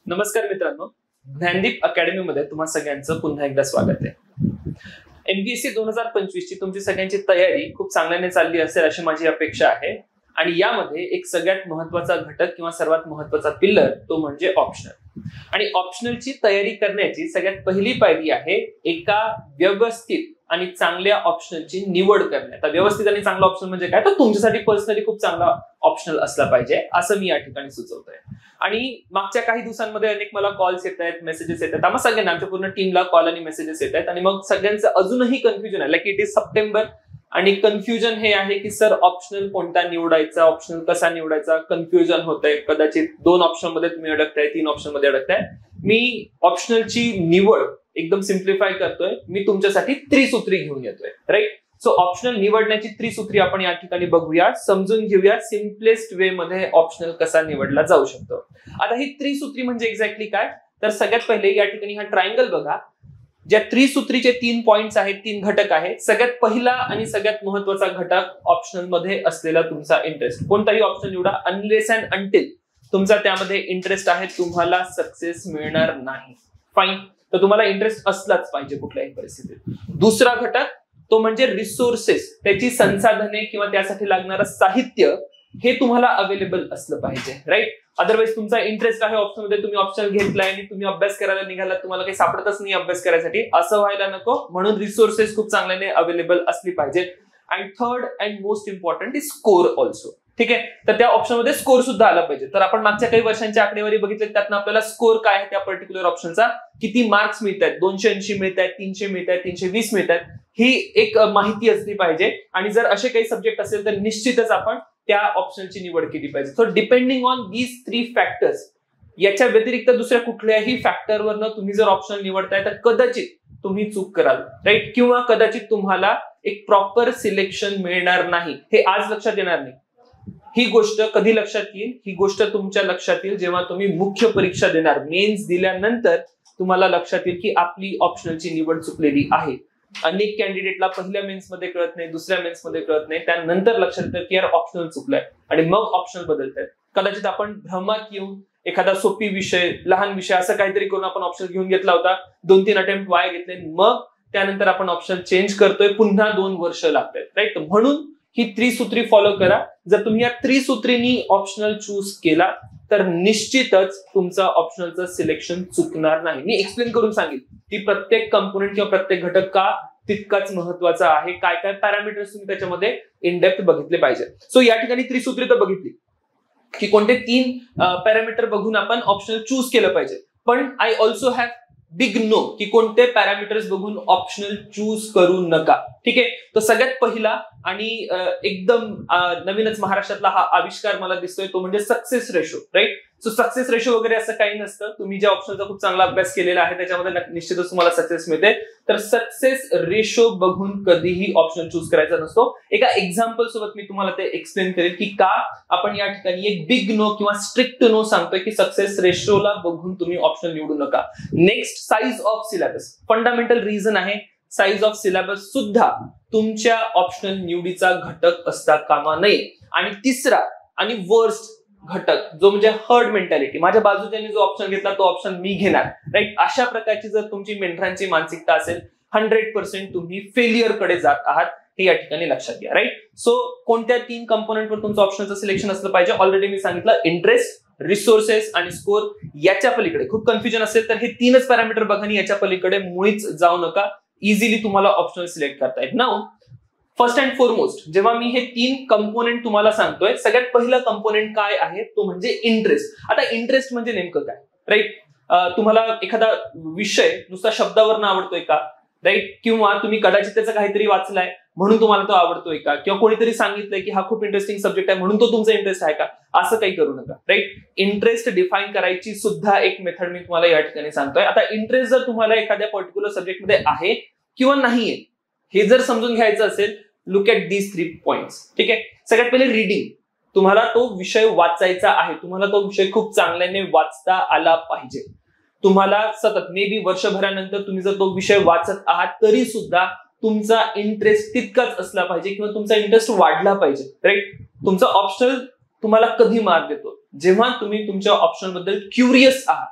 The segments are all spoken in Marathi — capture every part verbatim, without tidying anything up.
नमस्कार मित्रांनो, ज्ञानदीप अकॅडमी मध्ये तुम्हा सगळ्यांचं पुन्हा एकदा स्वागत आहे। एमपीएससी दोन हजार पंचवीस ची तुमची सगळ्यांची तयारी खूप चांगल्याने चालली असेल अशी माझी अपेक्षा आहे। आणि यामध्ये एक सगळ्यात महत्त्वाचा घटक किंवा सर्वात महत्त्वाचा पिल्लर तो म्हणजे ऑप्शनल। आणि ऑप्शनलची तयारी करण्याची सगळ्यात पहिली पायरी आहे एका व्यवस्थित आणि चांगल्या ऑप्शनलची निवड करणे। आता व्यवस्थित आणि चांगला ऑप्शन म्हणजे काय, तर तुमच्यासाठी पर्सनली खूप चांगला ऑप्शनल असला पाहिजे असं मी या ठिकाणी सुचवतोय। आणि मागच्या काही दिवसांमध्ये अनेक मला कॉल्स येत आहेत, मेसेजेस येत आहेत, आम्हा सगळ्यांना आमच्या पूर्ण टीमला कॉल आणि मेसेजेस येत आहेत। आणि मग सगळ्यांचं अजूनही कन्फ्युजन आहे, लाईक इट इज सप्टेंबर आणि कन्फ्युजन हे आहे की सर ऑप्शनल कोणता निवडायचा, ऑप्शनल कसा निवडायचा, कन्फ्युजन होतंय। कदाचित दोन ऑप्शन मध्ये तुम्ही अडकताय, तीन ऑप्शन मध्ये अडकताय। मी ऑप्शनलची निवड एकदम सिम्प्लिफाय करतोय, मी तुमच्यासाठी त्रिसूत्री घेऊन येतोय, राईट। सो ऑप्शनल निवडण्याची त्रिसूत्री आपण या ठिकाणी बघूया, समजून घेऊया सिम्पलेस्ट वे मध्ये ऑप्शनल कसा निवडला जाऊ शकतो। आता ही त्रिसूत्री म्हणजे एक्झॅक्टली काय, तर सगळ्यात पहिले या ठिकाणी हा ट्रायंगल बघा, ज्या त्रिसूत्रीचे तीन पॉइंट्स आहेत, तीन घटक आहेत। सगळ्यात पहिला आणि सगळ्यात महत्त्वाचा घटक ऑप्शनल मध्ये असलेला तुमचा इंटरेस्ट। कोणताही ऑप्शन निवडा, अनलेस अँड अंटिल तुमचा त्यामध्ये इंटरेस्ट आहे, तुम्हाला सक्सेस मिळणार नाही। फाईन, तर तुम्हाला इंटरेस्ट असलाच पाहिजे कुठल्याही परिस्थितीत। दुसरा घटक तो म्हणजे रिसोर्सेस, त्याची संसाधने किंवा त्यासाठी लागणारं साहित्य हे तुम्हाला अवेलेबल असलं पाहिजे, राईट। अदरवाईज तुमचा इंटरेस्ट आहे ऑप्शन मध्ये, तुम्ही ऑप्शन घेतलाय आणि तुम्ही अभ्यास करायला निघाला, तुम्हाला काही सापडतच नाही अभ्यास करायसाठी, असं व्हायला नको। म्हणून रिसोर्सेस खूप चांगल्याने अवेलेबल असली पाहिजे। And third and most important is score also, ठीक आहे। तर त्या ऑप्शन मध्ये स्कोर सुद्धा आला पाहिजे। तर आपण मागच्या काही वर्षांची आकडेवारी बघितली, त्यातनं आपल्याला स्कोर काय आहे त्या पर्टिक्युलर ऑप्शनचा, किती मार्क्स मिळत आहेत, दोनशे ऐंशी मिळत आहेत, तीनशे मिळत आहेत, तीनशे वीस मिळत आहेत, ही एक माहिती असली पाहिजे। आणि जर असे काही सब्जेक्ट असेल तर निश्चितच आपण त्या ऑप्शनची निवड केली पाहिजे। So depending on these three factors, याच्या व्यतिरिक्त दुसऱ्या कुठल्याही फॅक्टरवरनं तुम्ही जर ऑप्शनल निवडताय तर कदाचित तुम्ही चूक कराल, राईट। किंवा कदाचित तुम्हाला एक प्रॉपर सिलेक्शन मिळणार नाही, हे आज लक्षात येणार नाही। ही गोष्ट कधी लक्षात येईल, ही गोष्ट तुमच्या लक्षात येईल जेव्हा तुम्ही मुख्य परीक्षा देणार, मेन्स दिल्यानंतर तुम्हाला लक्षात येईल की आपली ऑप्शनलची निवड चुकलेली आहे। अनेक कॅन्डिडेटला पहिल्या मेन्स मध्ये कळत नाही, दुसऱ्या मेन्स मध्ये कळत नाही, त्यानंतर लक्षात येतं की यार ऑप्शनल चुकलाय आणि मग ऑप्शनल बदलतायत। कदाचित आपण भ्रमात येऊन एखादा सोपी विषय, लहान विषय असं काहीतरी करून आपण ऑप्शन घेऊन घेतला होता, दोन तीन अटेम्प्ट वाया घेतले, मग त्यानंतर आपण ऑप्शन चेंज करतोय, पुन्हा दोन वर्ष लागतात, राईट। म्हणून ही त्रिसूत्री फॉलो करा। जर तुम्ही या त्रिसूत्रीनी ऑप्शनल चूज केला तर निश्चितच तुमचं ऑप्शनलचं सिलेक्शन चुकणार नाही। मी एक्सप्लेन करून सांगेल की प्रत्येक कंपोनेंट किंवा प्रत्येक घटक का तितकाच महत्वाचा आहे, काय काय पॅरामीटर्स तुम्ही त्याच्यामध्ये इन डेप्थ बघितले पाहिजे। सो या ठिकाणी त्रिसूत्री तर बघितली की कोणते तीन पॅरामीटर बघून आपण ऑप्शनल चूज केलं पाहिजे, पण I also have big no की कोणते पॅरामीटर्स बघून ऑप्शनल चूज करू नका, ठीक आहे। तर सगळ्यात पहिला आणि एकदम नवीनच महाराष्ट्रातला हा आविष्कार मला दिसतोय तो म्हणजे success ratio, right. So success ratio वगैरे असं काही नसतं, तुम्ही ज्या ऑप्शनचा खूप चांगला अभ्यास केलेला आहे त्याच्यामध्ये निश्चितच तुम्हाला सक्सेस मिळते। तर सक्सेस रेशो बघून कधीही ऑप्शन चूज करायचा नसतो। एका एक्झाम्पल सोबत मी तुम्हाला ते एक्सप्लेन करेल की का आपण या ठिकाणी एक बिग नो किंवा स्ट्रिक्ट नो सांगतोय की सक्सेस रेशोला बघून तुम्ही ऑप्शन निवडू नका। Next, size of syllabus, fundamental reason आहे साइज ऑफ सिलेबस सुद्धा तुमच्या ऑप्शनल निवडीचा घटक असता कामा नये। आणि तिसरा आणि वर्स्ट घटक जो म्हणजे हर्ड मेंटॅलिटी, माझ्या बाजूच्याने जो ऑप्शन घेतला तो ऑप्शन मी घेणार, राईट। अशा प्रकारची जर तुमची मेंढरांची मानसिकता असेल, हंड्रेड पर्सेंट तुम्ही फेल्युअर कडे जात आहात, हे या ठिकाणी लक्षात घ्या, राईट। सो कोणत्या तीन कंपोनेंटवर तुमचं ऑप्शनचं सिलेक्शन असलं पाहिजे, ऑलरेडी मी सांगितलं, इंटरेस्ट, रिसोर्सेस आणि स्कोर। याच्या पलीकडे खूप कन्फ्युजन असेल तर हे तीनच पॅरामीटर बघा आणि याच्या पलीकडे मुळीच जाऊ नका, इझिली तुम्हाला ऑप्शनल सिलेक्ट करता येईल। नाउ फर्स्ट अँड फॉरमोस्ट जेव्हा मी हे तीन कंपोनेंट तुम्हाला सांगतोय, सगळ्यात पहिला कंपोनेंट काय आहे तो म्हणजे इंटरेस्ट। आता इंटरेस्ट म्हणजे नेमकं काय, राईट। तुम्हाला एखादा विषय नुसता शब्दावरनं आवडतोय का, राईट, किंवा तुम्ही कदाचित त्याचं काहीतरी वाचलाय म्हणून तुम्हाला तो आवडतोय का, किंवा कोणीतरी सांगितलंय की हा खूप इंटरेस्टिंग सब्जेक्ट आहे म्हणून तो तुमचा इंटरेस्ट आहे का, असं काही करू नका, राईट। इंटरेस्ट डिफाईन करायची सुद्धा एक मेथड मी तुम्हाला या ठिकाणी सांगतोय। आता इंटरेस्ट जर तुम्हाला एखाद्या पर्टिक्युलर सब्जेक्ट मध्ये आहे किंवा नाहीये हे जर समजून घ्यायचं असेल, look at these three points, ठीक आहे। सगळ्यात पहिले रीडिंग, तुम्हाला तो विषय वाचायचा आहे, तुम्हाला तो विषय खूप चांगल्याने वाचता आला पाहिजे। तुम्हाला सतत मे बी वर्षभरानंतर तुम्ही जर तो विषय वाचत आहात तरी सुद्धा तुमचा इंटरेस्ट तितकाच असला पाहिजे किंवा तुमचा इंटरेस्ट वाढला पाहिजे, राईट। तुमचा ऑप्शनल तुम्हाला कधी मार्क देतो, जेव्हा तुम्ही तुमच्या ऑप्शन बद्दल क्युरियस आहात,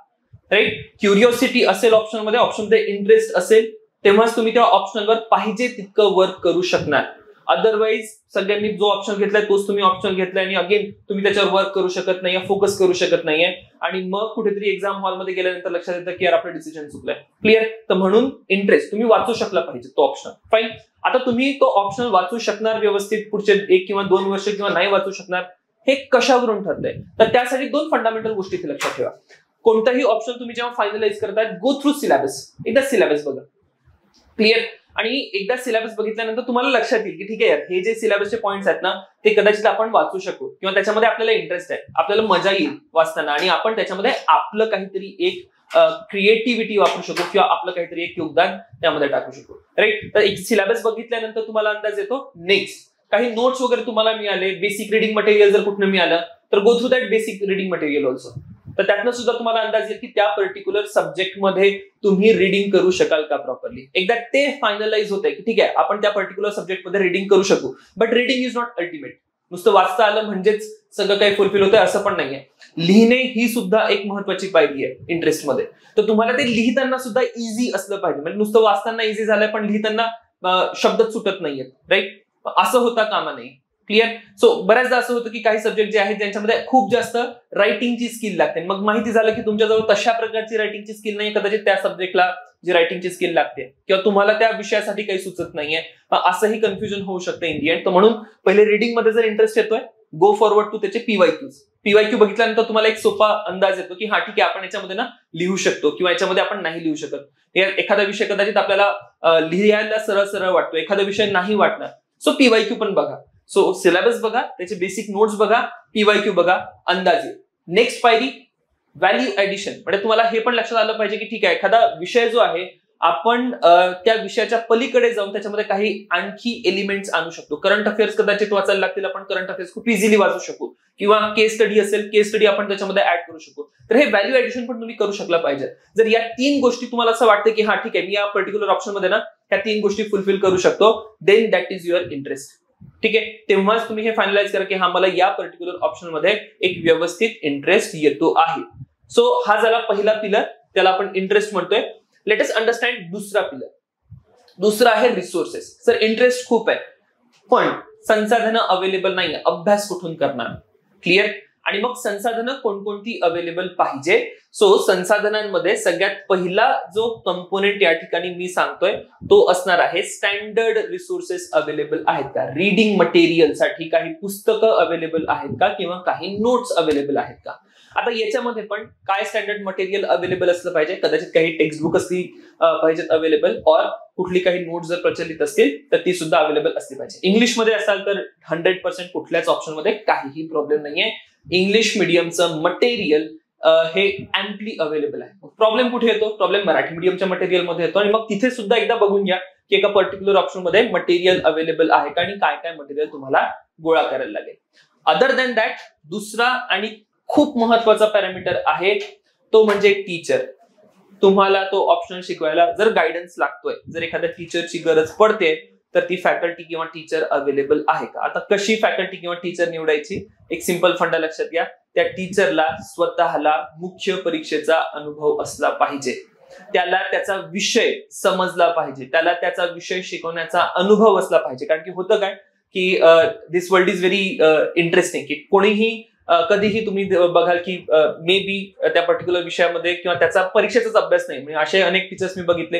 राईट. क्युरिओसिटी असेल ऑप्शनमध्ये, ऑप्शनमध्ये इंटरेस्ट असेल, तेव्हाच तुम्ही त्या ऑप्शनवर पाहिजे तितकं वर्क करू शकणार. अदरवाईज सगळ्यांनी जो ऑप्शन घेतलाय तोच तुम्ही ऑप्शन घेतलाय आणि अगेन तुम्ही त्याच्यावर वर्क करू शकत नाहीये, फोकस करू शकत नाहीये आणि मग कुठेतरी एक्झाम हॉलमध्ये गेल्यानंतर लक्षात येतं की यार आपलं डिसिजन चुकलंय. क्लिअर. तर म्हणून इंटरेस्ट तुम्ही वाचू शकला पाहिजे तो ऑप्शन. फाईन. आता तुम्ही तो ऑप्शन वाचू शकणार व्यवस्थित पुढचे एक किंवा दोन वर्ष किंवा नाही वाचू शकणार हे कशावरून ठरलंय, तर त्यासाठी दोन फंडामेंटल गोष्टी लक्षात ठेवा. कोणताही ऑप्शन तुम्ही जेव्हा फायनलाइज करताय, गो थ्रू सिलेबस. एकदा सिलेबस बघा. क्लिअर. आणि एकदा सिलेबस बघितल्यानंतर तुम्हाला लक्षात येईल की ठीक आहे यार, हे जे सिलेबसचे पॉइंट्स आहेत ना ते कदाचित आपण वाचू शकू किंवा त्याच्यामध्ये आपल्याला इंटरेस्ट आहे, आपल्याला मजा येईल वाचताना आणि आपण त्याच्यामध्ये आपलं काहीतरी एक क्रिएटिव्हिटी वापरू शकतो किंवा आपलं काहीतरी एक योगदान त्यामध्ये टाकू शकतो. राईट. तर एक सिलेबस बघितल्यानंतर तुम्हाला अंदाज येतो. नेक्स्ट काही नोट्स वगैरे तुम्हाला मिळाले, बेसिक रिडिंग मटेरियल जर कुठनं मिळालं तर go through that basic reading material also. तर त्यातनं सुद्धा तुम्हाला अंदाज येईल की त्या पर्टिक्युलर सब्जेक्टमध्ये तुम्ही रिडिंग करू शकाल का प्रॉपरली. एकदा ते फायनलाइज होतंय की ठीक आहे आपण त्या पर्टिक्युलर सब्जेक्टमध्ये रिडिंग करू शकू, but reading is not ultimate. नुसतं वाचता आलं म्हणजेच सगळं काही फुलफिल होतंय असं पण नाहीये. लिहिणे ही सुद्धा एक महत्वाची पायरी आहे इंटरेस्टमध्ये. तर तुम्हाला ते लिहिताना सुद्धा इझी असलं पाहिजे. म्हणजे नुसतं वाचताना इझी झालंय पण लिहिताना शब्द सुटत नाहीयेत. राईट. असं होता कामा नाही. क्लिअर. सो बऱ्याचदा असं होतं की काही सब्जेक्ट जे आहेत ज्यांच्यामध्ये खूप जास्त रायटिंगची स्किल लागते, मग माहिती झालं की तुमच्याजवळ तशा प्रकारची रायटिंगची स्किल नाही, कदाचित त्या सब्जेक्टला जी रायटिंगची स्किल लागते किंवा तुम्हाला त्या विषयासाठी काही सुचत नाहीये, असंही कन्फ्युजन होऊ शकतं इन दी एंड. तर म्हणून पहिले रिडिंग मध्ये जर इंटरेस्ट येतोय, गो फॉरवर्ड टू त्याचे पीवायक्यूज. पीवायक्यू बघितल्यानंतर तुम्हाला एक सोपा अंदाज येतो की हा ठीक आहे आपण याच्यामध्ये ना लिहू शकतो किंवा याच्यामध्ये आपण नाही लिहू शकत. एखादा विषय कदाचित आपल्याला लिहायला सरळ सरळ वाटतो, एखादा विषय नाही वाटणार. सो पीवायक्यू पण बघा. सो सिलेबस बघा, त्याचे बेसिक नोट्स बघा, पीवायक्यू बघा, अंदाजे. नेक्स्ट पायरी व्हॅल्यू ऍडिशन. म्हणजे तुम्हाला हे पण लक्षात आलं पाहिजे की ठीक आहे एखादा विषय जो आहे आपण त्या विषयाच्या पलीकडे जाऊन त्याच्यामध्ये काही आणखी एलिमेंट्स आणू शकतो. करंट अफेअर्स कदाचित वाचायला लागतील, आपण करंट अफेअर्स खूप इझिली वाचू शकू किंवा केस स्टडी असेल, केस स्टडी आपण त्याच्यामध्ये ऍड करू शकू. तर हे व्हॅल्यू ऍडिशन पण तुम्ही करू शकला पाहिजे. जर या तीन गोष्टी तुम्हाला असं वाटतं की हा ठीक आहे मी या पर्टिक्युलर ऑप्शन मध्ये ना ह्या तीन गोष्टी फुलफिल करू शकतो, then that is your interest. ठीक आहे. तेव्हाच तुम्ही हे फायनलाइज करा की हा मला या पर्टिक्युलर ऑप्शन मध्ये एक व्यवस्थित इंटरेस्ट येतो आहे. सो हा झाला पहिला पिलर, त्याला आपण इंटरेस्ट म्हणतोय. लेट अस अंडरस्टँड दुसरा पिलर. दुसरा आहे रिसोर्सेस. सर इंटरेस्ट खूप आहे पण संसाधनं अवेलेबल नाही, अभ्यास कुठून करणार. क्लिअर. आणि मग संसाधनं कोणकोणती अवेलेबल पाहिजे. सो संसाधनांमध्ये सगळ्यात पहिला जो कंपोनेंट या ठिकाणी मी सांगतोय तो असणार आहे स्टँडर्ड रिसोर्सेस अवेलेबल आहेत का. रीडिंग मटेरियल साठी काही पुस्तकं अवेलेबल आहेत का किंवा काही नोट्स अवेलेबल आहेत का. आता याच्यामध्ये पण काय स्टँडर्ड मटेरियल अवेलेबल असलं पाहिजे. कदाचित काही टेक्स्टबुक असली पाहिजेत अवेलेबल, और कुठली काही नोट्स जर प्रचलित असतील तर ती सुद्धा अवेलेबल असली पाहिजे. इंग्लिशमध्ये असाल तर हंड्रेड पर्सेंट कुठल्याच ऑप्शनमध्ये काहीही प्रॉब्लेम नाहीये. इंग्लिश मिडियमचं मटेरियल हे अँपली अवेलेबल आहे. प्रॉब्लेम कुठे येतो, प्रॉब्लेम मराठी मिडियमच्या मटेरियलमध्ये येतो. आणि मग तिथे सुद्धा एकदा बघून घ्या की एका पर्टिक्युलर ऑप्शन मध्ये मटेरियल अवेलेबल आहे का आणि काय काय मटेरियल तुम्हाला गोळा करायला लागेल. अदर दॅन दॅट दुसरा आणि खूप महत्वाचा पॅरामीटर आहे तो म्हणजे टीचर. तुम्हाला तो ऑप्शन शिकवायला जर गायडन्स लागतोय, जर एखाद्या टीचरची गरज पडते तर ती फॅकल्टी किंवा टीचर अवेलेबल आहे का. आता कशी फॅकल्टी किंवा टीचर निवडायची, एक सिंपल फंडा लक्षात घ्या. त्या टीचरला स्वतःला मुख्य परीक्षेचा अनुभव असला पाहिजे, त्याला त्याचा विषय समजला पाहिजे, त्याला त्याचा विषय शिकवण्याचा अनुभव असला पाहिजे. कारण की होतं काय की this world is very interesting की कोणीही कधीही तुम्ही बघाल की मे बी त्या पर्टिक्युलर विषयामध्ये किंवा त्याचा परीक्षेचाच अभ्यास नाही. म्हणजे असे अनेक टीचर्स मी बघितले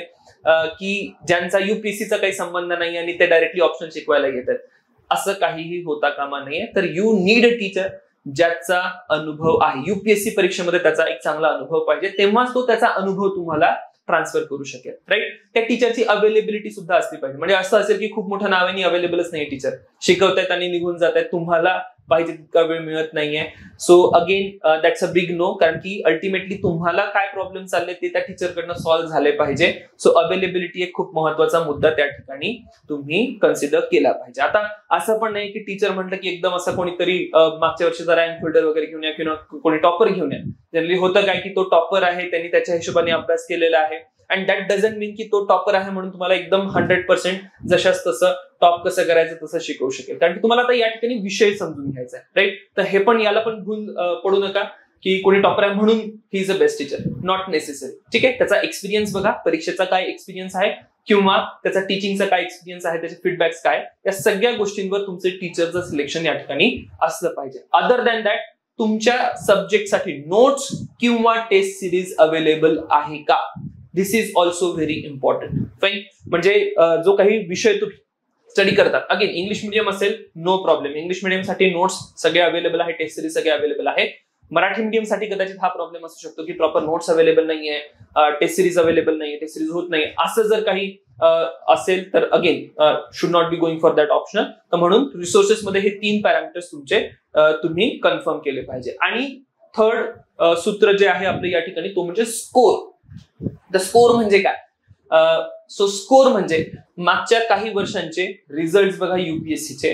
की ज्यांचा युपीएससीचा काही संबंध नाही आणि ते डायरेक्टली ऑप्शन शिकवायला येतात. असं काहीही होता कामा नाहीये. तर यू नीड अ टीचर ज्याचा अनुभव आहे, युपीएससी परीक्षेमध्ये त्याचा एक चांगला अनुभव पाहिजे, तेव्हाच तो त्याचा अनुभव तुम्हाला ट्रान्सफर करू शकेल. राईट. त्या टीचरची अवेलेबिलिटी सुद्धा असली पाहिजे. म्हणजे असं असेल की खूप मोठ्या नावाने अवेलेबलच नाही टीचर, शिकवतायत आणि निघून जात आहेत, तुम्हाला पाहिजे तितका वेळ मिळत नाहीये. So again that's a big no. कारण की अल्टिमेटली तुम्हाला काय प्रॉब्लेम चालले ते त्या टीचरकडनं सॉल्व्ह झाले पाहिजे. सो अवेलेबिलिटी एक खूप महत्वाचा मुद्दा त्या ठिकाणी तुम्ही कन्सिडर केला पाहिजे. आता असं पण नाही की टीचर म्हटलं की एकदम असं कोणीतरी मागच्या वर्षीचा रँक होल्डर वगैरे घेऊन या किंवा कोणी टॉपर घेऊन या. जनरली होतं काय की तो टॉपर आहे, त्यांनी त्याच्या हिशोबाने अभ्यास केलेला आहे अँड दॅट डझंट मीन की तो टॉपर आहे म्हणून तुम्हाला एकदम हंड्रेड पर्सेंट जशाच तसं टॉप कसं करायचं तसं शिकवू शकेल. कारण की तुम्हाला आता या ठिकाणी विषय समजून घ्यायचा आहे. राईट. तर हे पण याला पण भूल पडू नका की कोणी टॉपर आहे म्हणून he is a best teacher, not necessary. ठीक आहे, त्याचा एक्सपिरियन्स बघा, परीक्षेचा काय एक्सपिरियन्स आहे किंवा त्याचा टीचिंगचा काय एक्सपिरियन्स आहे, त्याचे फीडबॅक्स काय, या सगळ्या गोष्टींवर तुमचे टीचरचं सिलेक्शन या ठिकाणी असलं पाहिजे. अदर दॅन दॅट तुमच्या सब्जेक्टसाठी नोट्स किंवा टेस्ट सिरीज अवेलेबल आहे का, this is also very important. Fine, म्हणजे जो काही विषय तुम्ही स्टडी करतात, अगेन इंग्लिश मिडियम असेल नो प्रॉब्लेम, इंग्लिश मिडियम साठी नोट्स सगळे अवेलेबल आहे, टेस्ट सिरीज सगळे अवेलेबल आहे. मराठी मीडियम साठी कदाचित हा प्रॉब्लेम असू शकतो की प्रॉपर नोट्स अवेलेबल नाहीये, टेस्ट सिरीज अवेलेबल नाहीये, टेस्ट सिरीज होत नाही, असं जर काही असेल तर अगेन should not be going for that option. तर म्हणून रिसोर्सेस मध्ये हे तीन पॅरामीटर्स तुमचे तुम्ही कन्फर्म केले पाहिजे. आणि थर्ड सूत्र जे आहे आपलं या ठिकाणी तो म्हणजे स्कोर. द स्कोर म्हणजे काय? सो स्कोर म्हणजे मागच्या काही वर्षांचे रिझल्ट बघा युपीएससीचे,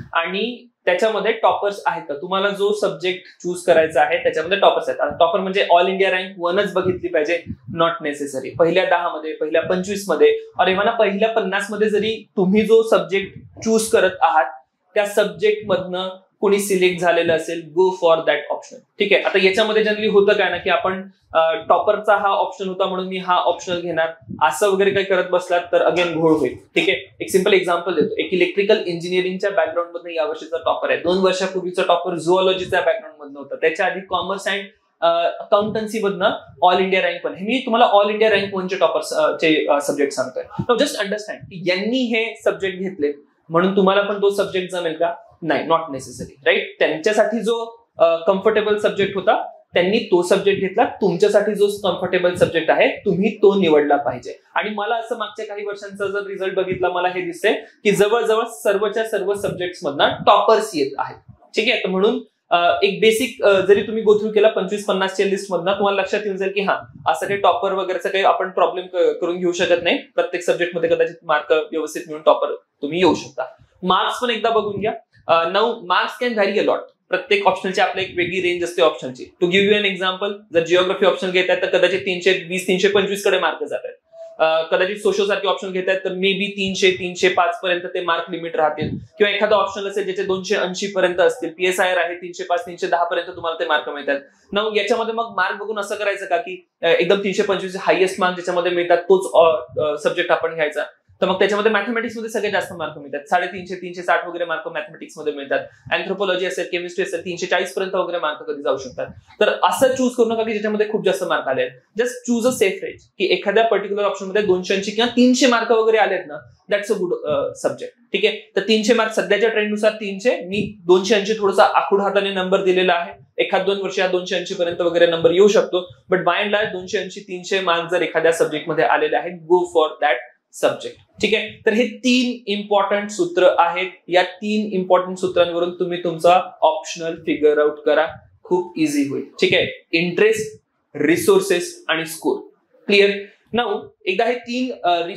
आणि त्याच्यामध्ये टॉपर्स आहेत का, तुम्हाला जो सब्जेक्ट चूज करायचा आहे त्याच्यामध्ये टॉपर्स आहेत. टॉपर म्हणजे ऑल इंडिया रँक वनच बघितली पाहिजे, नॉट नेसेसरी. पहिल्या दहा मध्ये, पहिल्या पंचवीस मध्ये, और इव्हन पहिल्या पन्नास मध्ये जरी तुम्ही जो सब्जेक्ट चूज करत आहात त्या सब्जेक्ट मधनं कोणी सिलेक्ट झालेलं असेल, गो फॉर दॅट ऑप्शन. ठीक आहे, आता याच्यामध्ये जनरली होतं काय ना की आपण टॉपरचा हा ऑप्शन होता म्हणून मी हा ऑप्शनल घेणार, असं वगैरे काही करत बसलात तर अगेन घोळ होईल. ठीक आहे, एक सिंपल एक्झाम्पल देतो. एक इलेक्ट्रिकल इंजिनिअरिंगच्या बॅकग्राऊंड मधून या वर्षीचा टॉपर आहे, दोन वर्षापूर्वीचा टॉपर झुऑलॉजीच्या बॅकग्राऊंड मधनं होता, त्याच्या आधी कॉमर्स अँड अकाउंटन्सी मधनं ऑल इंडिया रँक वन. हे मी तुम्हाला ऑल इंडिया रँक वनचे टॉपर्सचे सब्जेक्ट सांगतोय. जस्ट अंडरस्टँड की यांनी हे सब्जेक्ट घेतले म्हणून तुम्हाला पण तो सब्जेक्ट जमेल का? नाही, नॉट नेसेसरी. राईट, त्यांच्यासाठी जो कम्फर्टेबल सब्जेक्ट होता त्यांनी तो सब्जेक्ट घेतला, तुमच्यासाठी जो कम्फर्टेबल सब्जेक्ट आहे तुम्ही तो निवडला पाहिजे. आणि मला असं मागच्या काही वर्षांचा जर रिझल्ट बघितला मला हे दिसतंय की जवळजवळ सर्वच्या सर्व सब्जेक्ट्स मधनं टॉपर्स येत आहेत. ठीक आहे, तर म्हणून एक बेसिक जरी तुम्ही गो थ्रू केला पंचवीस पन्नासच्या लिस्ट मधनं तुम्हाला लक्षात येऊन जाईल की हा असं काही टॉपर वगैरेचा काही आपण प्रॉब्लेम करून घेऊ शकत नाही. प्रत्येक सब्जेक्ट मध्ये कदाचित मार्क व्यवस्थित मिळून टॉपर तुम्ही येऊ शकता. मार्क्स पण एकदा बघून घ्या. Now marks can vary a lot. प्रत्येक ऑप्शनची आपली एक वेगळी रेंज असते ऑप्शनची. To give you an example, जर जिओग्राफी ऑप्शन घेत आहेत तर कदाचित तीनशे वीस तीनशे पंचवीस कडे मार्क जात आहेत. कदाचित सोशल सारखे ऑप्शन घेत आहेत तर मे बी तीनशे तीनशे पाच पर्यंत ते मार्क लिमिट राहतील, किंवा एखादा ऑप्शन असेल ज्याचे दोनशे ऐंशी पर्यंत असतील. पीएसआयआर आहे तीनशे पाच तीनशे दहा पर्यंत तुम्हाला ते मार्क मिळतात. ना याच्यामध्ये मग मार्क बघून असं करायचं का की एकदम तीनशे पंचवीस हायएस्ट मार्क ज्याच्यामध्ये मिळतात तोच सब्जेक्ट आपण घ्यायचा, तर मग त्याच्यामध्ये मॅथमॅटिक्स मध्ये सगळ्यात जास्त मार्क मिळतात. साडेतीनशे तीनशे साठ वगैरे मार्क मॅथमॅटिक्स मध्ये मिळतात. अँथ्रोपॉलॉजी असेल, केमिस्ट्री असेल, तीनशे चाळीस पर्यंत वगैरे मार्क कधी जाऊ शकतात. तर असं चूज करू नका की ज्याच्यामध्ये खूप जास्त मार्क आले. Just choose a safe range की एखाद्या पर्टिक्युलर ऑप्शन मध्ये दोनशे ऐंशी किंवा तीनशे मार्क वगैरे आलेत ना, दॅट्स अ गुड सब्जेक्ट. ठीक आहे, तर तीनशे मार्क सध्याच्या ट्रेंडनुसार तीनशे, मी दोनशे ऐंशी थोडासा आखूड हाताने नंबर दिलेला आहे. एखाद दोन वर्ष दोनशे ऐंशी पर्यंत वगैरे नंबर येऊ शकतो, बट बाय अँड लार्ज दोनशे ऐंशी तीनशे मार्क जर एखाद्या सब्जेक्ट मध्ये आलेले आहेत, गो फॉर दॅट सब्जेक्ट. ठीक आहे, तर हे तीन इम्पॉर्टंट सूत्र आहेत. या तीन इम्पॉर्टंट सूत्रांवरून तुम्ही तुमचा ऑप्शनल फिगर आउट करा, खूप इझी होईल. ठीक आहे, इंटरेस्ट, रिसोर्सेस आणि स्कोर. क्लिअर? नाऊ एकदा हे तीन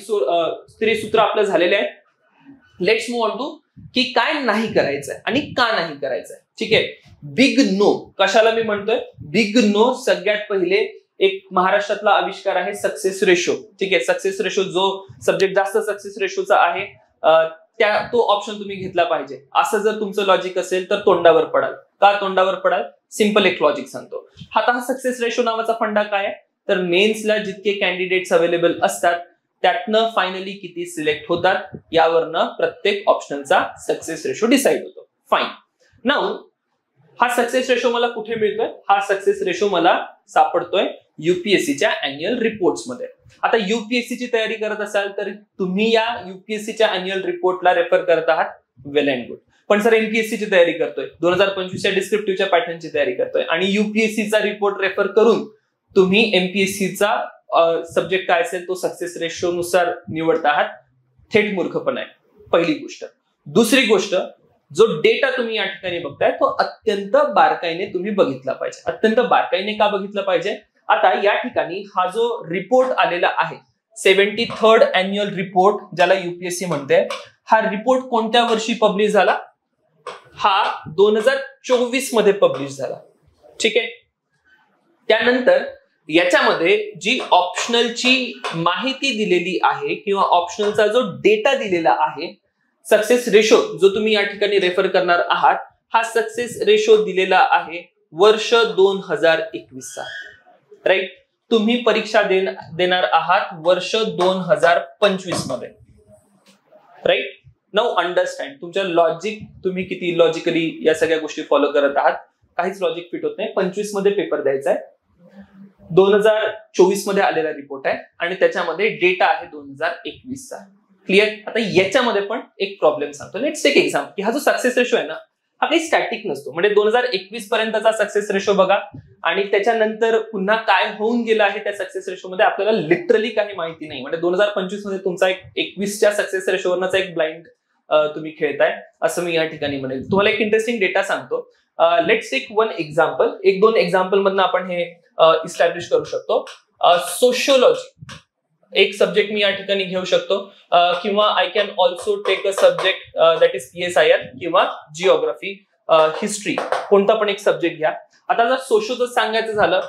रिसोर्स सूत्र आपलं झालेले आहेत. लेट्स मूव्ह ऑन टू की काय नाही करायचंय आणि का नाही करायचंय. ठीक आहे, बिग नो कशाला मी म्हणतोय? बिग नो सगळ्यात पहिले एक महाराष्ट्रातला आविष्कार आहे सक्सेस रेशो. ठीक आहे, सक्सेस रेशो जो सब्जेक्ट जास्त सक्सेस रेशोचा आहे त्या तो ऑप्शन तुम्ही घेतला पाहिजे. असं जर तुमचं लॉजिक असेल तर तोंडावर पडाल. का तोंडावर पडाल? सिंपल एक लॉजिक सांगतो. आता हा सक्सेस रेशो नावाचा फंडा काय आहे? तर मेन्सला जितके कॅन्डिडेट्स अवेलेबल असतात त्यातनं फायनली किती सिलेक्ट होतात यावरनं प्रत्येक ऑप्शनचा सक्सेस रेशो डिसाईड होतो. फाईन. नाऊ हा सक्सेस रेशो मला कुठे मिळतोय? हा सक्सेस रेशो मला सापडतोय युपीएससीच्या अॅन्युअल रिपोर्ट्स मध्ये. आता युपीएससीची तयारी करत असाल तर तुम्ही या युपीएससीच्या अॅन्युअल रिपोर्टला रेफर करत आहात, वेल अँड गुड. पण सर एमपीएससीची तयारी करतोय, दोन हजार पंचवीसच्या डिस्क्रिप्टिव्हच्या पॅटर्नची तयारी करतोय आणि युपीएससीचा रिपोर्ट रेफर करून तुम्ही एमपीएससीचा सब्जेक्ट काय असेल तो सक्सेस रेशो नुसार निवडत आहात, थेट मूर्खपणा आहे. पहिली गोष्ट. दुसरी गोष्ट, जो डेटा तुम्ही या ठिकाणी बघताय तो अत्यंत बारकाईने तुम्ही बघितला पाहिजे. अत्यंत बारकाईने का बघितला पाहिजे? आता या ठिकाणी हा जो रिपोर्ट आलेला आहे, सेव्हन्टी थर्ड अॅन्युअल रिपोर्ट ज्याला युपीएससी म्हणते, हा रिपोर्ट कोणत्या वर्षी पब्लिश झाला? हा दोन हजार चोवीस मध्ये पब्लिश झाला. ठीक आहे, त्यानंतर याच्यामध्ये जी ऑप्शनलची माहिती दिलेली आहे किंवा ऑप्शनलचा जो डेटा दिलेला आहे, सक्सेस रेशो जो तुम्ही या ठिकाणी रेफर करणार आहात, हा सक्सेस रेशो दिलेला आहे वर्ष दोन हजार एकवीसचा, राईट. तुम्ही परीक्षा देणार आहात वर्ष दोन हजार पंचवीस मध्ये, राईट. नाउ अंडरस्टँड तुमच्या लॉजिक, तुम्ही किती लॉजिकली या सगळ्या गोष्टी फॉलो करत आहात. काहीच लॉजिक फिट होत नाही. पंचवीस मध्ये पेपर द्यायचा आहे, दोन हजार चोवीस मध्ये आलेला रिपोर्ट आहे आणि त्याच्यामध्ये डेटा आहे दोन हजार एकवीसचा. क्लिअर. आता याच्यामध्ये पण एक प्रॉब्लेम सांगतो. लेट्स टेक एक्झाम की हा जो सक्सेस रेशो आहे ना, हा काही स्टॅटिक नसतो. म्हणजे दोन हजार एकवीस पर्यंतचा सक्सेस रेशो बघा आणि त्याच्यानंतर पुन्हा काय होऊन गेलं आहे त्या सक्सेस रेशो मध्ये आपल्याला लिटरली काही माहिती नाही. म्हणजे दोन हजार पंचवीस मध्ये तुमचा एक एकवीसच्या सक्सेस रेशोवरचा एक ब्लाइंड तुम्ही खेळताय असं मी या ठिकाणी म्हणेल. तुम्हाला एक इंटरेस्टिंग डेटा सांगतो. Let's take one example. एक दोन एक्झाम्पल मधनं आपण हे इस्टॅब्लिश करू शकतो. सोशियोलॉजी एक सब्जेक्ट मी या ठिकाणी घेऊ शकतो किंवा I can also take a subject that is P S I R किंवा जिओग्राफी, हिस्ट्री, कोणता पण एक सब्जेक्ट घ्या. आता जर सोशोचं सांगायचं झालं,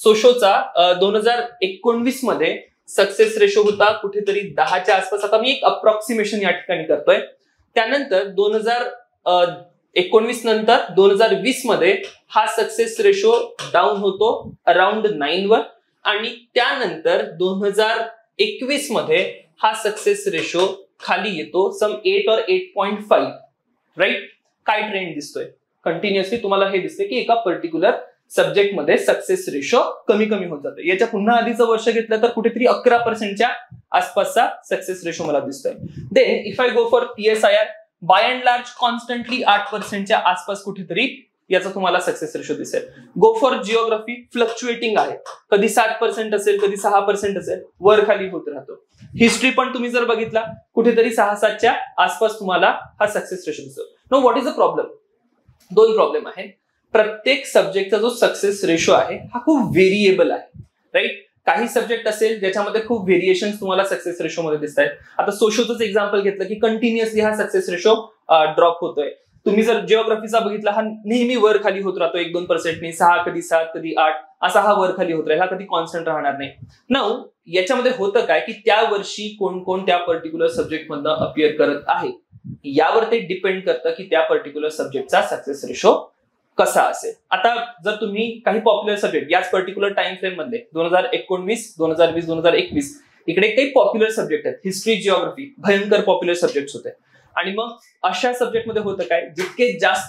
सोशोचा दोन हजार एकोणवीस मध्ये सक्सेस रेशो होता कुठेतरी दहाच्या आसपास. आता मी एक अप्रॉक्सिमेशन या ठिकाणी करतोय. त्यानंतर दोन हजार एकोणवीस नंतर दोन हजार वीस मध्ये हा सक्सेस रेशो डाऊन होतो अराउंड नाईन वर आणि त्यानंतर दोन हजार एकवीस मध्ये हा सक्सेस रेशो खाली येतो सम एट और एट पॉइंट फाईव्ह, राईट. काय ट्रेंड दिसतोय? कंटिन्युअसली तुम्हाला हे दिसते की एका पर्टिक्युलर सब्जेक्ट मध्ये सक्सेस रेशो कमी कमी होत जातो. याच्या पुन्हा आधीचं वर्ष घेतलं तर कुठेतरी अकरा पर्सेंटच्या आसपासचा सक्सेस रेशो मला दिसतोय. Then if I go for P S I R, by and large constantly आठ पर्सेंटच्या आसपास कुठेतरी याचा तुम्हाला सक्सेस रेशो दिसेल. गो फॉर जिओग्राफी, फ्लक्च्युएटिंग आहे, कधी सात पर्सेंट असेल, कधी सहा पर्सेंट असेल, वर खाली होत राहतो. हिस्ट्री पण तुम्ही जर बघितला कुठेतरी सहा सातच्या आसपास तुम्हाला हा सक्सेस रेशो दिसतो. Now what is a problem? दोन प्रॉब्लेम आहेत. प्रत्येक सब्जेक्टचा जो सक्सेस रेशो आहे हा खूप व्हेरिएबल आहे, राईट. काही सब्जेक्ट असेल ज्याच्यामध्ये खूप व्हेरिएशन तुम्हाला सक्सेस रेशो मध्ये दिसत आहेत. आता सोशोचं एक्झाम्पल घेतलं की कंटिन्युअसली हा सक्सेस रेशो ड्रॉप होतोय. तुम्ही जर जिओग्राफीचा बघितला, हा नेहमी वर खाली होत राहतो एक दोन पर्सेंटनी, सहा कधी सात कधी आठ असा हा वर खाली होत राहील, हा कधी कॉन्स्टंट राहणार नाही. नाउ याच्यामध्ये होतं काय की त्या वर्षी कोण कोण त्या पर्टिक्युलर सब्जेक्ट मधनं अपियर करत आहे यावर ते डिपेंड करतं की त्या पर्टिक्युलर सब्जेक्टचा सक्सेस रेशो कसा असेल. आता जर तुम्ही काही पॉप्युलर सब्जेक्ट याच पर्टिक्युलर टाइम फ्रेम मध्ये दोन हजार एकोणवीस दोन हजार वीस दोन हजार एकवीस इकडे काही पॉप्युलर सब्जेक्ट आहेत, हिस्ट्री, जिओग्राफी भयंकर पॉप्युलर सब्जेक्ट होते. आणि मग अशा सब्जेक्ट मध्ये होतं काय, जितके जास्त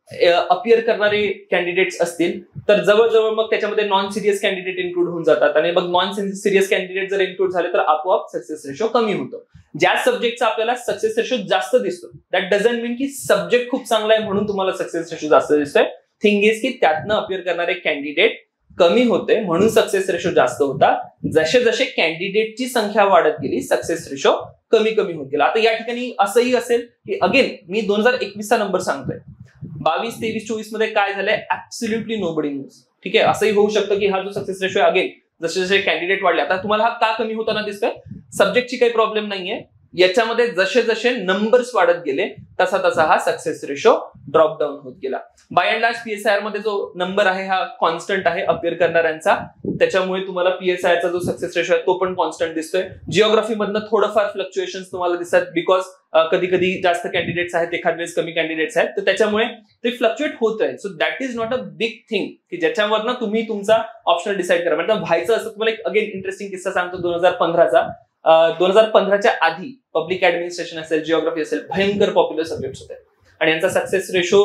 अपियर करणारे कॅन्डिडेट्स असतील तर जवळजवळ मग त्याच्यामध्ये नॉन सिरियस कॅन्डिडेट इन्क्लूड होऊन जातात आणि मग नॉन सिरियस कॅन्डिडेट जर इन्क्लूड झाले तर आपोआप सक्सेस रेशो कमी होतो. ज्या सब्जेक्टचा आपल्याला सक्सेस रेशो जास्त दिसतो दॅट डझंट मीन की सब्जेक्ट खूप चांगला आहे म्हणून तुम्हाला सक्सेस रेशो जास्त दिसतोय. थिंग इज की त्यातनं अपियर करणारे कॅन्डिडेट कमी होते म्हणून सक्सेस रेशो जास्त होता. जसे जसे कॅन्डिडेटची संख्या वाढत गेली सक्सेस रेशो कमी कमी होत गेला. आता या ठिकाणी असंही असेल की अगेन मी दोन हजार एकवीसचा नंबर सांगतोय, बावीस तेवीस चोवीस मध्ये काय झालंय ऍब्सोल्युटली नोबडी नोज. ठीक आहे, असंही होऊ शकतं की हा जो सक्सेस रेशो आहे अगेन जसे जसे कॅन्डिडेट वाढले, आता तुम्हाला हा का कमी होताना दिसतोय, सब्जेक्टची काही प्रॉब्लेम नाहीये. याच्यामध्ये जसे जसे नंबर्स वाढत गेले तसा तसा हा सक्सेस रेशो ड्रॉप डाऊन होत गेला. बाय अँड लार्ज पीएसआयआर मध्ये जो नंबर आहे हा कॉन्स्टंट आहे अपियर करणाऱ्यांचा, त्याच्यामुळे तुम्हाला पीएसआयआरचा जो सक्सेस रेशो आहे तो पण कॉन्स्टंट दिसतोय. जिओग्राफी मधनं थोडंफार फ्लक्च्युएशन तुम्हाला दिसतात बिकॉज कधी कधी जास्त कॅन्डिडेट्स आहेत, एखाद वेळेस कमी कॅन्डिडेट्स आहेत, तर त्याच्यामुळे ते फ्लक्च्युएट होत आहे. So that is not a big thing की ज्याच्यावरनं तुम्ही तुमचा ऑप्शनल डिसाईड करा. म्हणजे व्हायचं असं तुम्हाला एक अगेन इंटरेस्टिंग किस्सा सांगतो. दोन हजार पंधराचा दोन हजार पंधराच्या आधी पब्लिक ऍडमिनिस्ट्रेशन असेल, जिओग्राफी असेल, भयंकर पॉप्युलर सब्जेक्ट होते आणि यांचा सक्सेस रेशो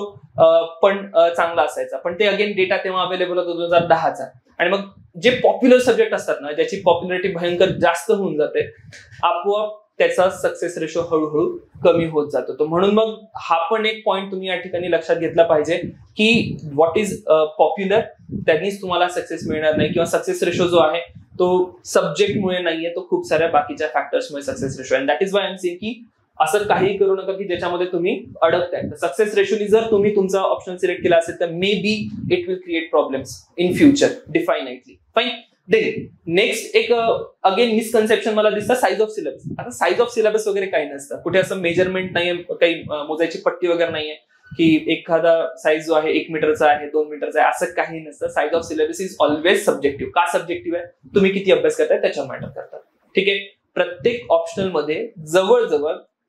पण चांगला असायचा. पण ते अगेन डेटा तेव्हा अवेलेबल होता दोन हजार दहाचा. आणि मग जे पॉप्युलर सब्जेक्ट असतात ना, ज्याची पॉप्युलरिटी भयंकर जास्त होऊन जाते, आपोआप त्याचा सक्सेस रेशो हळूहळू कमी होत जातो. तो म्हणून मग हा पण एक पॉइंट तुम्ही या ठिकाणी लक्षात घेतला पाहिजे की व्हॉट इज पॉप्युलर त्यांनीच तुम्हाला सक्सेस मिळणार नाही, किंवा सक्सेस रेशो जो आहे तो सब्जेक्टमुळे नाहीये, तो खूप साऱ्या बाकीच्या फॅक्टर्समुळे सक्सेस रेशो आहे. That is why I am saying की असं काही करू नका की ज्याच्यामध्ये तुम्ही अडकताय. सक्सेस रेशोनी जर तुम्ही तुमचा ऑप्शन सिलेक्ट केला असेल तर maybe it will create problems in future definitely. Fine. Then next एक अगेन मिसकन्सेप्शन मला दिसतं साईज ऑफ सिलेबस. आता साईज ऑफ सिलेबस वगैरे काही नसतं, कुठे असं मेजरमेंट नाहीये, काही मोजायची पट्टी वगैरे नाहीये की एखादा साईज जो आहे एक मीटरचा आहे, दोन मीटरचा आहे, असं काही नसतं. Size of syllabus is always subjective. का सब्जेक्टिव्ह आहे? तुम्ही किती अभ्यास करताय त्याच्यावर मॅटर करतात. ठीक आहे. प्रत्येक ऑप्शनल मध्ये जवळजवळ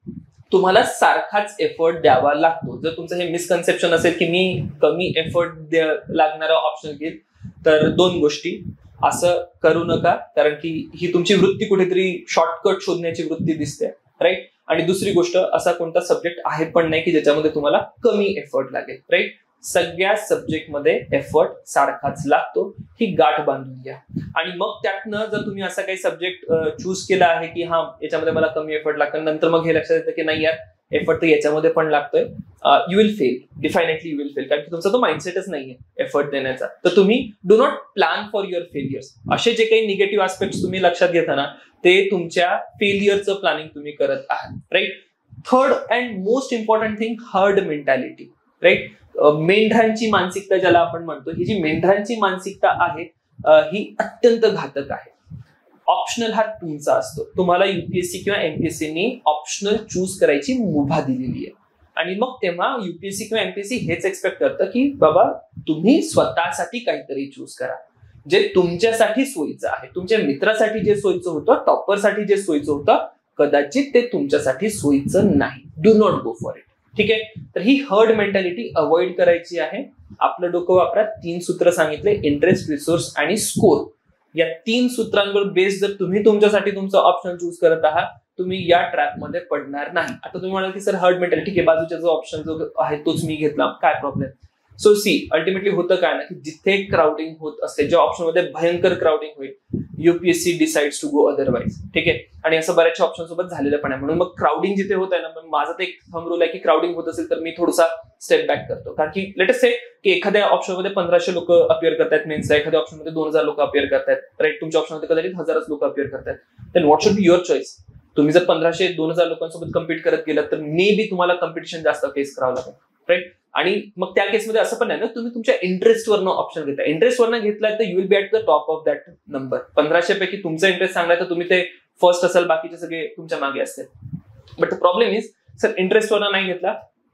तुम्हाला सारखाच एफर्ट द्यावा लागतो. जर तुमचं हे मिसकन्सेप्शन असेल की मी कमी एफर्ट लागणारा ऑप्शन घेईल, तर दोन गोष्टी, असं करू नका, कारण की ही तुमची वृत्ती कुठेतरी शॉर्टकट शोधण्याची वृत्ती दिसते, राईट. आणि दुसरी गोष्ट, असा कोणता सब्जेक्ट आहे पण नाही की ज्याच्यामध्ये तुम्हाला कमी एफर्ट लागेल, राईट. सगळ्या सब्जेक्टमध्ये एफर्ट सारखाच लागतो, ही गाठ बांधून घ्या. आणि मग त्यातनं जर तुम्ही असा काही सब्जेक्ट चूज केला आहे की हा याच्यामध्ये मला कमी एफर्ट लागतो, नंतर मग हे लक्षात येतं की नाही यार एफर्ट तर याच्यामध्ये पण लागतोय, you will fail, definitely you will fail, कारण की तुमचा तो माइंडसेटच नाहीये एफर्ट देण्याचा. तर तुम्ही do not plan for your failures. असे जे काही निगेटिव्ह आस्पेक्ट तुम्ही लक्षात घेता ना, ते तुमच्या फेलियरचं प्लॅनिंग तुम्ही करत आहात, right. Third and most important thing, herd mentality, right. मेंढरांची मानसिकता ज्याला आपण म्हणतो, ही जी मेंढरांची मानसिकता आहे ही अत्यंत घातक आहे. ऑप्शनल हा तुमचा असतो. तुम्हाला युपीएससी किंवा एमपीएससीनी ऑप्शनल चूज करायची मुभा दिलेली आहे. आणि मग तेव्हा युपीएससी किंवा एमपीएससी हेच एक्सपेक्ट करतं की बाबा तुम्ही स्वतःसाठी काहीतरी चूज करा, जे तुमच्यासाठी सोयीचं आहे. तुमच्या मित्रासाठी जे सोयीचं होतं, टॉपरसाठी जे सोयीचं होतं, कदाचित ते तुमच्यासाठी सोयीचं नाही. Do not go for it, ठीक आहे. तर ही हर्ड मेंटॅलिटी अवॉइड करायची आहे. आपलं डोकं वापरा. तीन सूत्र सांगितले, इंटरेस्ट, रिसोर्स आणि स्कोर. या तीन सूत्रांवर बेस जर तुम्ही तुमच्यासाठी तुमचं ऑप्शन चूज करत आहात, तुम्ही या ट्रॅपमध्ये पडणार नाही. आता तुम्ही म्हणाल की सर हर्ड मेंटॅलिटी, ठीक आहे, बाजूचा जो ऑप्शन जो आहे तोच मी घेतला, काय प्रॉब्लेम. सो सी, अल्टिमेटली होतं काय ना, की जिथे क्राउडिंग होत असते, ज्या ऑप्शनमध्ये भयंकर क्राउडिंग होईल, UPSC decides to go otherwise, ठीक आहे. आणि असं बऱ्याचशा ऑप्शन सोबत झालेलं पण आहे. म्हणून मग क्राउडिंग जिथे होत आहे ना, माझा तर एक थंब रूल आहे की क्राउडिंग होत असेल तर मी थोडासा स्टेप बॅक करतो. कारण की लेटेस्ट से की एखाद्या ऑप्शनमध्ये पंधराशे लोक अपिअर करतात मेन्सला, एखाद्या ऑप्शनमध्ये दोन हजार लोक अपिअर करतात, राईट. तुमच्या ऑप्शनमध्ये कदाचित हजारच लोक अपिअर करतात. Then what should be your choice. तुम्ही जर पंधराशे दोन हजार लोकांसोबत कम्पीट करत गेलात तर मे बी तुम्हाला कॉम्पिटिशन जास्त फेस करावं लागेल, राईट. आणि मग त्या केसमध्ये असं पण नाही ना, तुम्ही तुमच्या इंटरेस्टवरनं ऑप्शन घेता. इंटरेस्टवरनं घेतलाय तर you will be at the top of that number. पंधराशे पैकी तुमचा इंटरेस्ट चांगला तर तुम्ही ते फर्स्ट असेल, बाकीचे सगळे तुमच्या मागे असतील. But the problem is, sir इंटरेस्टवरनं नाही घेतला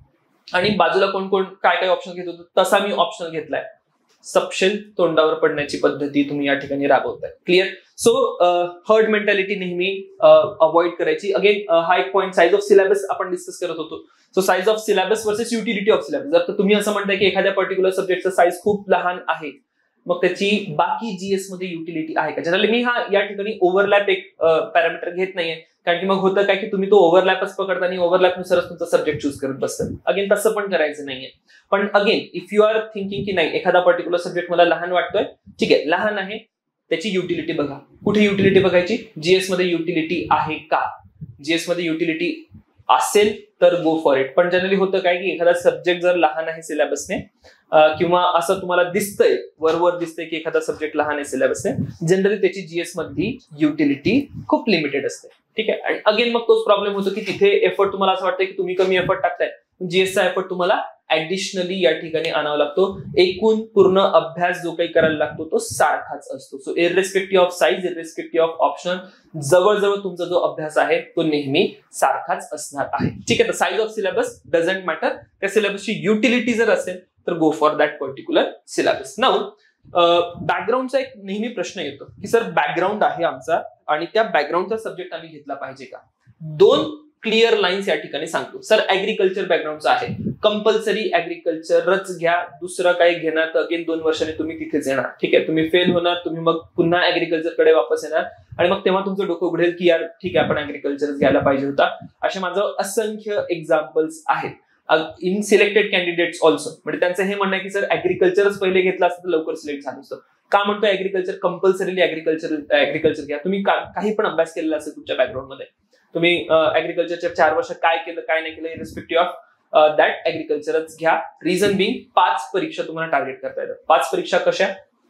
आणि बाजूला कोण कोण काय काय ऑप्शन घेत होतो तसा मी ऑप्शन घेतलाय, सपशेल तोंडावर पडण्याची पद्धती तुम्ही या ठिकाणी राबवताय. क्लिअर. सो हर्ड मेंटॅलिटी नेहमी अवॉइड करायची. अगेन हा एक पॉईंट, साईज ऑफ सिलेबस आपण डिस्कस करत होतो. So size of syllabus versus utility of syllabus. जर तुम्ही असं म्हणताय की एखाद्या पर्टिक्युलर सब्जेक्टचा साईज खूप लहान आहे, मग त्याची बाकी जीएस मध्ये युटिलिटी आहे का. जनरली मी हा या ठिकाणी ओव्हरलॅप एक पॅरामीटर घेत नाहीये, कारण की मग होतं काय की तुम्ही तो ओव्हरलॅपच पकडता आणि ओव्हरलॅपनुसारच तुमचा सब्जेक्ट चूज करत बसतात. अगेन तसं पण करायचं नाहीये. पण again if you are thinking की नाही एखादा पर्टिक्युलर सब्जेक्ट मला लहान वाटतोय, ठीक आहे, लहान आहे, त्याची युटिलिटी बघा. कुठे युटिलिटी बघायची, जीएस मध्ये युटिलिटी आहे का. जीएस मध्ये युटिलिटी असेल तर गो फॉर इट. पण जनरली होतं काय की एखादा सब्जेक्ट जर लहान आहे सिलेबसने, किंवा असं तुम्हाला दिसतंय वरवर दिसतंय की एखादा सब्जेक्ट लहान आहे सिलेबसने, जनरली त्याची जीएस मधली युटिलिटी खूप लिमिटेड असते, ठीक आहे. आणि अगेन मग तोच प्रॉब्लेम होतो की तिथे एफर्ट तुम्हाला असं वाटतं की तुम्ही कमी एफर्ट टाकताय, जीएसचा एफर्ट तुम्हाला ऍडिशनली या ठिकाणी आणावा लागतो. एकूण पूर्ण अभ्यास जो काही करायला लागतो तो सारखाच असतो. So irrespective of size, irrespective of option, जवळजवळ तुमचा जो अभ्यास आहे तो नेहमी सारखाच असणार आहे, ठीक आहे. तर size of syllabus doesn't matter. त्या सिलेबसची युटिलिटी जर असेल तर go for that particular syllabus. Now बॅकग्राऊंडचा एक नेहमी प्रश्न येतो की सर बॅकग्राऊंड आहे आमचा आणि त्या बॅकग्राऊंडचा सब्जेक्ट आम्ही घेतला पाहिजे का. दोन क्लिअर लाईन्स या ठिकाणी सांगतो. सर ऍग्रिकल्चर बॅकग्राऊंडचा आहे, कंपल्सरी ऍग्रिकल्चरच घ्या, दुसरं काही घेणार तर अगेन दोन वर्षांनी तुम्ही तिथेच येणार, ठीक आहे. तुम्ही फेल होणार, तुम्ही मग पुन्हा ऍग्रिकल्चर कडे वापस येणार आणि मग तेव्हा तुमचं डोकं उघडेल की यार ठीक आहे आपण ऍग्रिकल्चरच घ्यायला पाहिजे होता. असे माझं असंख्य एक्झाम्पल्स आहेत इन सिलेक्टेड कॅन्डिडेट्स ऑल्सो. म्हणजे त्यांचं हे म्हणणं आहे की सर ऍग्रिकल्चरच पहिले घेतला असतं तर लवकर सिलेक्ट झालं असतं. का म्हणतो ऍग्रिकल्चर, कंपल्सरीली ऍग्रिकल्चर ऍग्रिकल्चर घ्या. तुम्ही काही पण अभ्यास केलेला असेल तुमच्या बॅकग्राऊंड मध्ये, तुम्ही ऍग्रिकल्चरच्या चार वर्ष काय केलं काय नाही केलं, इररिस्पेक्टिव्ह ऑफ दॅट ऍग्रिकल्चरच घ्या. रिझन बिंग, पाच परीक्षा तुम्हाला टार्गेट करता येतात. पाच परीक्षा कशा,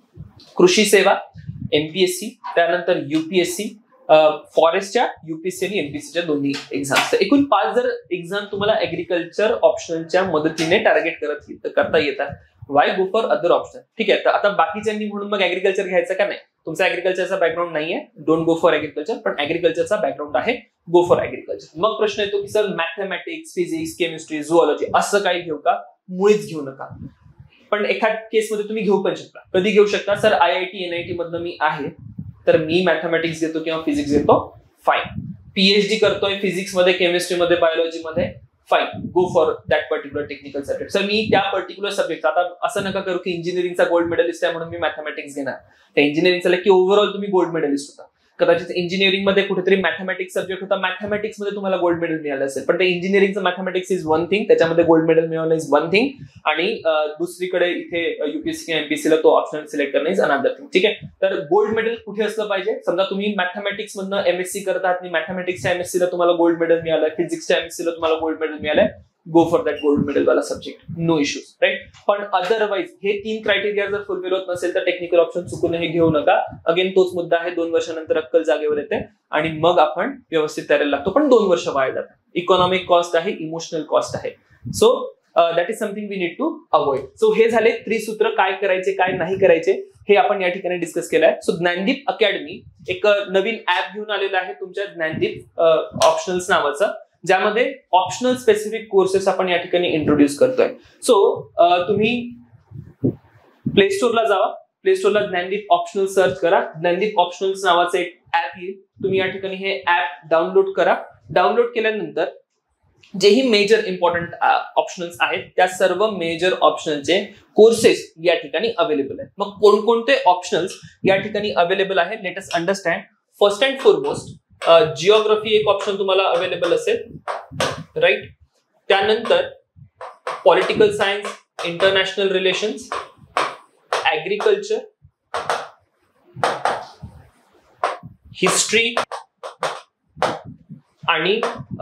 कृषी सेवा, एमपीएससी, त्यानंतर युपीएससी, फॉरेस्टच्या, युपीएससी आणि एमपीएससीच्या दोन्ही एक्झाम्स. एकूण पाच जर एक्झाम तुम्हाला ऍग्रिकल्चर ऑप्शनच्या मदतीने टार्गेट करत करता येतात. Why go for other option, ठीक आहे. तर आता बाकीच्यांनी म्हणून मग ऍग्रिकल्चर घ्यायचं का नाही, तुमचा ऍग्रिकल्चरचा बॅकग्राऊंड नाहीये, डोंट गो फॉर ऍग्रिकल्चर. पण ऍग्रिकल्चरचा बॅकग्राऊंड आहे, गो फॉर ऍग्रिकल्चर. मग प्रश्न येतो की sir mathematics, physics, chemistry, zoology असं काही घेऊ का. मुळीच घेऊ नका. पण एखाद केसमध्ये तुम्ही घेऊ पण शकता. कधी घेऊ शकता, sir I I T NIT मधनं मी आहे तर मी मॅथमॅटिक्स घेतो किंवा फिजिक्स घेतो, फाईन. पीएचडी करतोय फिजिक्स मध्ये, केमिस्ट्री मध्ये, बायोलॉजी मध्ये, fine, go for that particular technical subject. Sir मी त्या पर्टिक्युलर सब्जेक्ट, आता असं नका करू की इंजिनिअरिंगचा गोल्ड मेडलिस्ट आहे म्हणून मी मॅथमॅटिक्स घेणार. त्या इंजिनिअरिंगचा की ओव्हरऑल तुम्ही गोल्ड मेडलिस्ट होता, कदाचित इंजिनिअरिंग मध्ये कुठेतरी मॅथमॅटिक्स सब्जेक्ट होता, मॅथमॅटिक्स मध्ये तुम्हाला गोल्ड मेडल मिळालं असेल, पण ते इंजिनिअरिंगचं मॅथमॅटिक्स इज वन थिंग, त्याच्यामध्ये गोल्ड मेडल मिळवणं इज वन थिंग, आणि दुसरीकडे इथे युपीएससी किंवा एमपीएससी ला तो ऑप्शनल सिलेक्ट करणं इज अनदर थिंग. ठीक आहे, तर गोल्ड मेडल कुठे असलं पाहिजे? समजा तुम्ही मॅथमॅटिक्स मधनं एमएससी करतात आणि मॅथमॅटिक्सच्या एमएससी ला तुम्हाला गोल्ड मेडल मिळालं, फिजिक्सच्या एमएससी ला तुम्हाला गोल्ड मेडल मिळालंय, go for that gold medal वाला सब्जेक्ट, नो इश्यूज, राईट. पण अदरवाईज हे तीन क्रायटेरिया जर फुलफिल होत नसेल तर टेक्निकल ऑप्शन चुकून हे घेऊ नका. अगेन तोच मुद्दा आहे, दोन वर्षानंतर अक्कल जागेवर येते आणि मग आपण व्यवस्थित तयारीला लागतो, पण दोन वर्ष वाया जातात. इकॉनॉमिक कॉस्ट आहे, इमोशनल कॉस्ट आहे. So that is something we need to avoid. So हे झाले त्रिसूत्र, काय करायचे काय नाही करायचे हे आपण या ठिकाणी डिस्कस केलं आहे. सो ज्ञानदीप अकॅडमी एक नवीन ऍप घेऊन आलेलं आहे तुमच्या ज्ञानदीप ऑप्शनल्स नावाचं, ज्यामध्ये ऑप्शनल स्पेसिफिक कोर्सेस आपण या ठिकाणी इंट्रोड्यूस करतोय. सो तुम्ही प्ले स्टोरला जावा, प्ले स्टोरला ज्ञानदीप ऑप्शनल सर्च करा, ज्ञानदीप ऑप्शनल्स नावाचं एक ऍप येईल, तुम्ही या ठिकाणी हे ऍप डाउनलोड करा. डाउनलोड केल्यानंतर जेही मेजर इम्पॉर्टंट ऑप्शनल्स आहेत त्या सर्व मेजर ऑप्शनलचे कोर्सेस या ठिकाणी अवेलेबल आहेत. मग कोणकोणते ऑप्शनल्स या ठिकाणी अवेलेबल आहेत, let us understand. First and foremost geography एक ऑप्शन तुम्हाला अवेलेबल असेल, राईट. त्यानंतर political science, international relations, agriculture, history आणि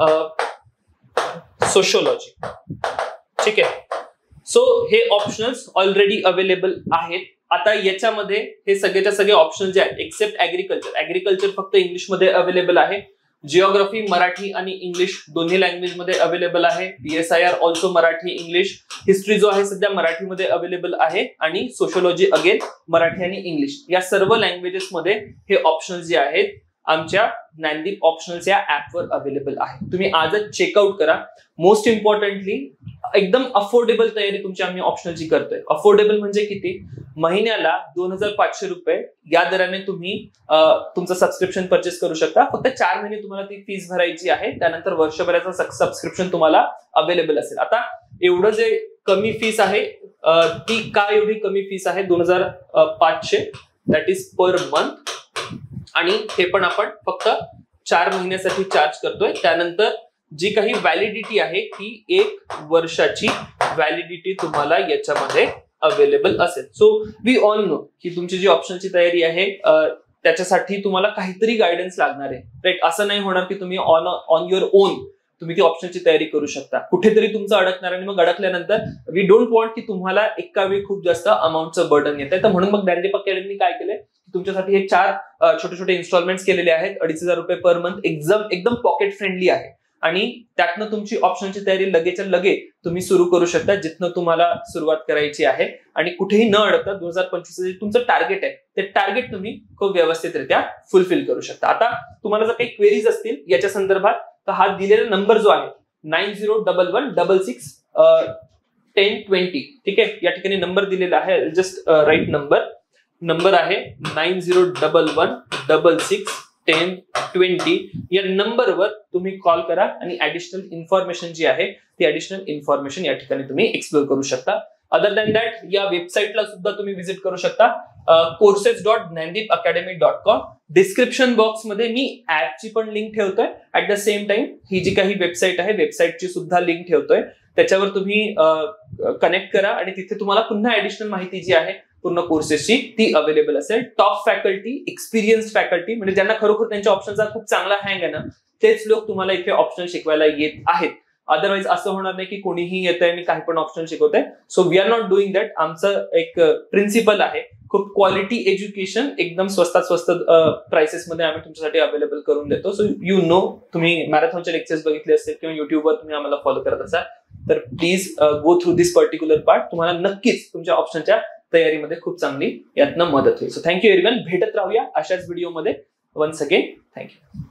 सोशियोलॉजी. ठीक आहे, सो हे ऑप्शनल्स ऑलरेडी अवेलेबल आहेत. आता याच्यामध्ये हे सगळेच्या सगळे ऑप्शन जे आहेत एक्सेप्ट ऍग्रिकल्चर, ऍग्रिकल्चर फक्त इंग्लिशमध्ये अवेलेबल आहे. जिओग्राफी मराठी आणि इंग्लिश दोन्ही लँग्वेज मध्ये अवेलेबल आहे. PSIR also Marathi English. History जो आहे सध्या मराठीमध्ये अवेलेबल आहे आणि सोशियोलॉजी अगेन मराठी आणि इंग्लिश. या सर्व लँग्वेजेस मध्ये हे ऑप्शन्स जे आहेत आमच्या ज्ञानदीप ऑप्शनल्स या ऍपवर अवेलेबल आहे. तुम्ही आजच चेकआउट करा. मोस्ट इम्पॉर्टंटली एकदम अफोर्डेबल तयारी तुमची आम्ही ऑप्शनलची करतोय. अफोर्डेबल म्हणजे किती? महिन्याला दोन हजार पाचशे रुपये या दराने तुम्ही तुमचं सबस्क्रिप्शन परचेस करू शकता. फक्त चार महिने तुम्हाला ती फीस भरायची आहे, त्यानंतर वर्षभराचं सबस्क्रिप्शन तुम्हाला अवेलेबल असेल. आता एवढं जे कमी फीस आहे ती का एवढी कमी फीस आहे? दोन हजार पाचशे दॅट इज पर मंथ, आणि हे पण आपण फक्त चार महिन्यासाठी चार्ज करतोय. त्यानंतर जी काही व्हॅलिडिटी आहे ती एक वर्षाची व्हॅलिडिटी तुम्हाला याच्यामध्ये अवेलेबल असेल. सो वी ऑल नो की तुमची जी ऑप्शनची तयारी आहे त्याच्यासाठी तुम्हाला काहीतरी गायडन्स लागणार आहे, राईट. असं नाही होणार की तुम्ही ऑन ऑन युअर ओन तुम्ही ती ऑप्शनची तयारी करू शकता. कुठेतरी तुमचं अडकणार आणि मग अडकल्यानंतर वी डोंट वॉन्ट की तुम्हाला एका वेळी खूप जास्त अमाऊंटचं बर्डन येत आहे. तर म्हणून मग ज्ञानदीप अकॅडमी काय केलंय, तुमच्यासाठी हे चार छोटे छोटे इन्स्टॉलमेंट्स केलेले आहेत. अडीच हजार रुपये पर मंथ, एकदम एकदम पॉकेट फ्रेंडली आहे आणि त्यातनं तुमची ऑप्शनची तयारी लगेच लगे तुम्ही सुरू करू शकता जिथनं तुम्हाला सुरुवात करायची आहे. आणि कुठेही न अडकता दोन हजार पंचवीस जे तुमचं टार्गेट आहे ते टार्गेट तुम्ही खूप व्यवस्थितरित्या फुलफिल करू शकता. आता तुम्हाला जर काही क्वेरीज असतील याच्या संदर्भात तर हा दिलेला नंबर जो आहे nine zero double one double six ten twenty, ठीक आहे, या ठिकाणी नंबर दिलेला आहे. जस्ट राईट नंबर नंबर आहे nine zero double one double six ten twenty. या नंबरवर तुम्ही कॉल करा आणि ऍडिशनल इन्फॉर्मेशन जी आहे ती ऍडिशनल इन्फॉर्मेशन या ठिकाणी तुम्ही एक्सप्लोर करू शकता. अदर दॅन दॅट या वेबसाईटला सुद्धा तुम्ही व्हिजिट करू शकता, courses dot Gyandeep academy dot com. Description box मध्ये मी ऍपची पण लिंक ठेवतोय. ऍट द सेम टाइम ही जी काही वेबसाईट आहे वेबसाईटची सुद्धा लिंक ठेवतोय. त्याच्यावर तुम्ही कनेक्ट करा आणि तिथे तुम्हाला पुन्हा ऍडिशनल माहिती जी आहे पूर्ण कोर्सेसची ती अवेलेबल असेल. टॉप फॅकल्टी, एक्सपिरियन्स फॅकल्टी, म्हणजे ज्यांना खरोखर त्यांच्या ऑप्शनचा खूप चांगला हँग आहे ना तेच लोक तुम्हाला इथे ऑप्शन शिकवायला येत आहेत. अदरवाईज असं होणार नाही की कोणीही येत आहे आणि काही पण ऑप्शन शिकवत आहे. So we are not doing that. आमचं एक प्रिन्सिपल आहे खूप क्वालिटी एज्युकेशन एकदम स्वस्तात स्वस्त प्राइसेस मध्ये आम्ही तुमच्यासाठी अवेलेबल करून देतो. सो यू नो, तुम्ही मॅरेथॉनचे लेक्चर्स बघितले असतील किंवा युट्यूबवर तुम्ही आम्हाला फॉलो करत असाल तर please go through this particular part. तुम्हाला नक्कीच तुमच्या ऑप्शनच्या तयारीमध्ये खूप चांगली यातनं मदत होईल. So thank you everyone. भेटत राहूया अशाच व्हिडिओमध्ये. Once again thank you.